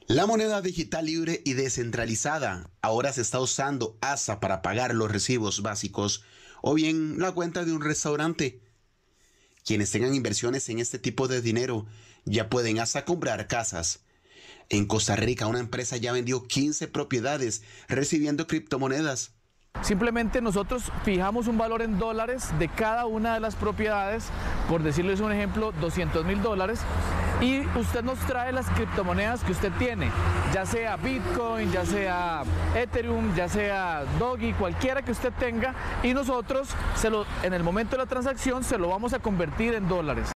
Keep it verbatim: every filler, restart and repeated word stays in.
La moneda digital libre y descentralizada ahora se está usando hasta para pagar los recibos básicos o bien la cuenta de un restaurante. Quienes tengan inversiones en este tipo de dinero ya pueden hasta comprar casas. En Costa Rica, una empresa ya vendió quince propiedades recibiendo criptomonedas. Simplemente nosotros fijamos un valor en dólares de cada una de las propiedades, por decirles un ejemplo, doscientos mil dólares, y usted nos trae las criptomonedas que usted tiene, ya sea Bitcoin, ya sea Ethereum, ya sea Doge, cualquiera que usted tenga, y nosotros se lo, en el momento de la transacción se lo vamos a convertir en dólares.